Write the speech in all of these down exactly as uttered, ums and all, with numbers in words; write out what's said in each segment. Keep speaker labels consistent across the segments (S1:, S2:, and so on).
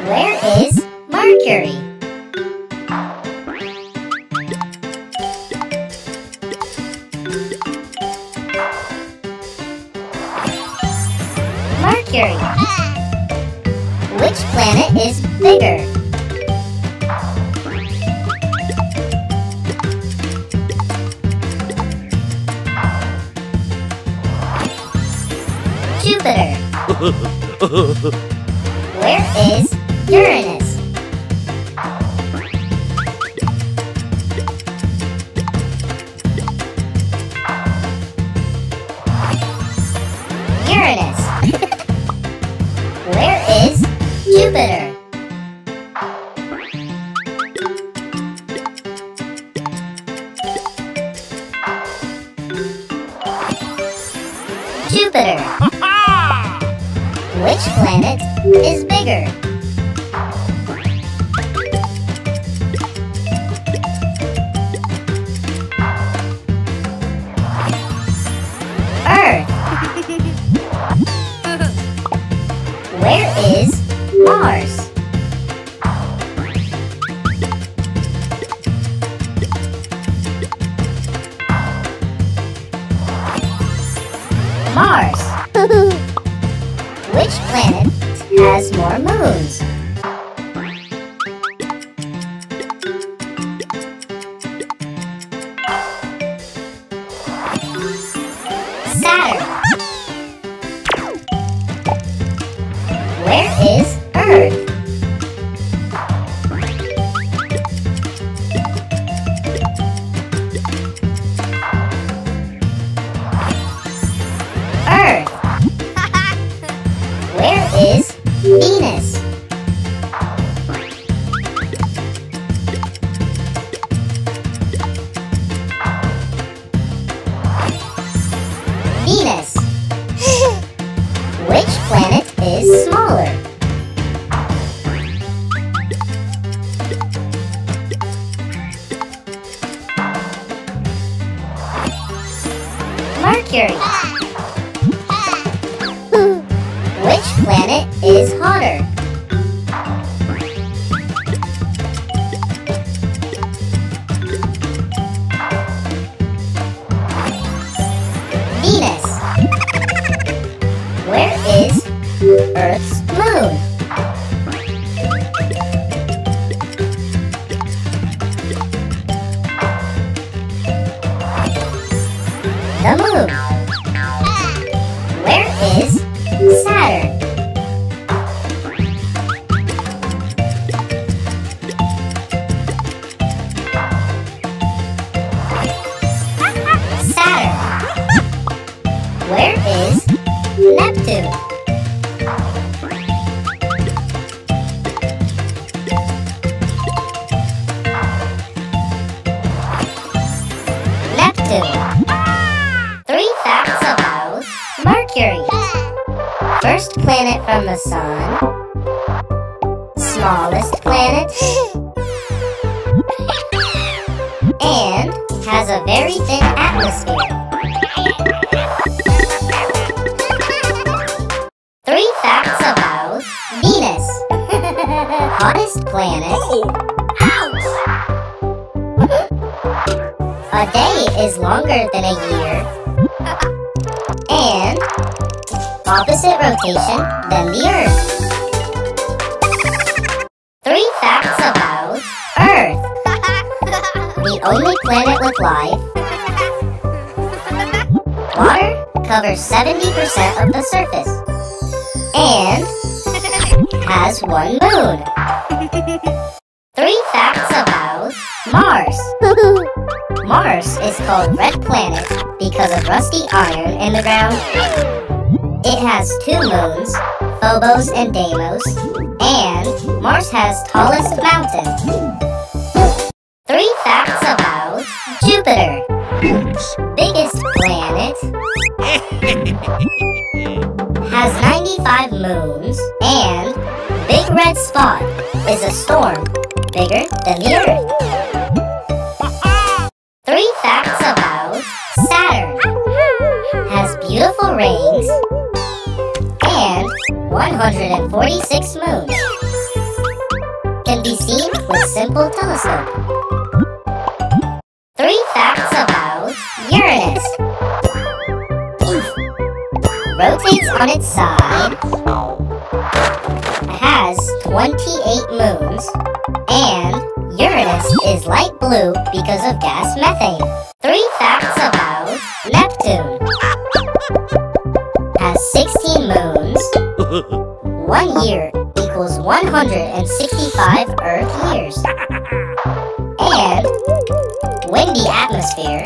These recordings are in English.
S1: Where is Mercury? Mercury. Which planet is bigger? Jupiter. Where is Uranus? Uranus. Where is Jupiter? Jupiter. Which planet is bigger? Earth. Where is Mars? Mars. Which planet has more moons? Saturn. Where is Earth? Earth. Where is Venus? Venus. Which planet is smaller? Mercury. Which planet is hotter? Venus. Where is Earth's moon? The moon. Where is Saturn? Saturn. Where is Neptune? Neptune. Three facts about Mercury. First planet from the Sun. Smallest planet. And has a very thin atmosphere. Three facts about Venus. Hottest planet. Ouch! A day is longer than a year. And opposite rotation than the Earth. Three facts about Earth. The only planet with life. Water covers seventy percent of the surface. And has one moon. Three facts about Mars. Mars is called Red Planet because of rusty iron in the ground. It has two moons, Phobos and Deimos, and Mars has tallest mountain. Three facts about Jupiter. Biggest planet. Has ninety-five moons, and Big Red Spot is a storm bigger than the Earth. Three facts about Saturn. Has beautiful rings and one hundred forty-six moons. can be seen with simple telescope. Three facts about Uranus. Rotates on its side, has twenty-eight moons, and Uranus is light blue because of gas methane. Three facts about Neptune. Has sixteen moons. One year equals one hundred sixty-five Earth years. And windy atmosphere.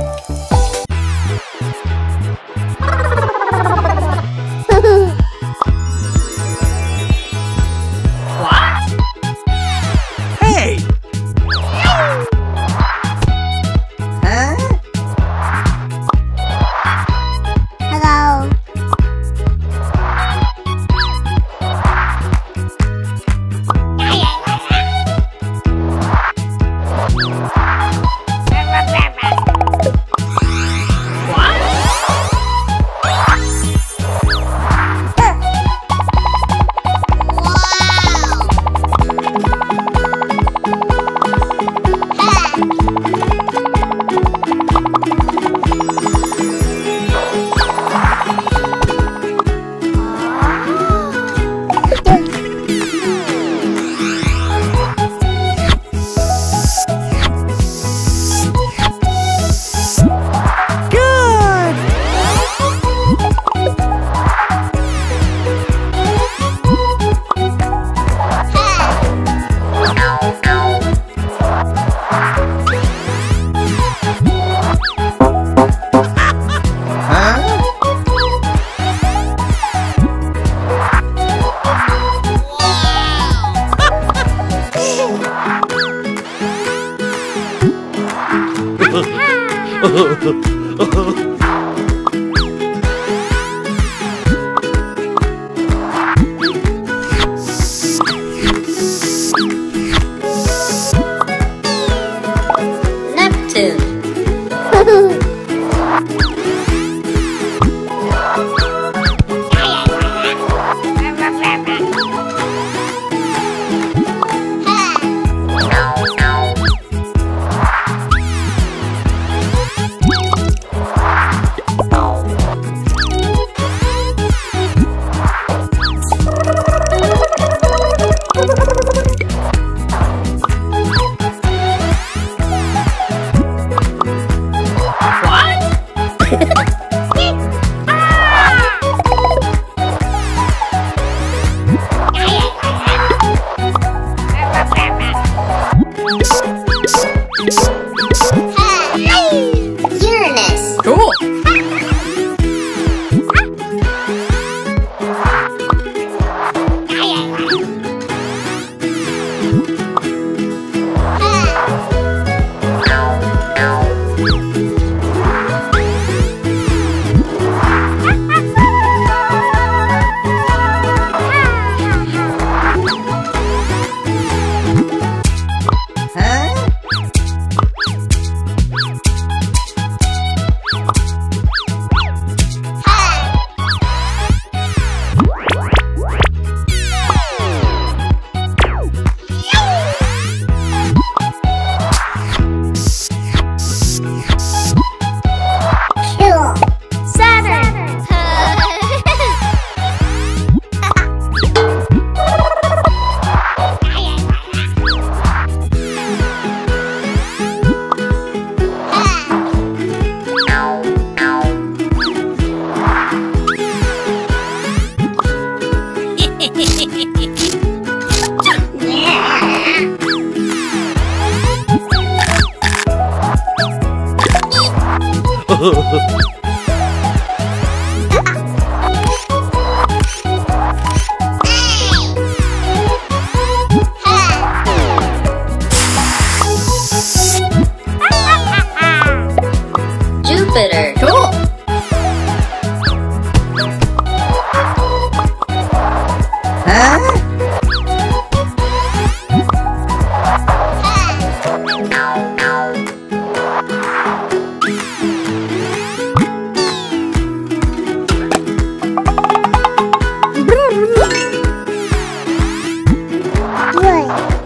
S2: Jupiter. Cool.
S1: Huh? Right.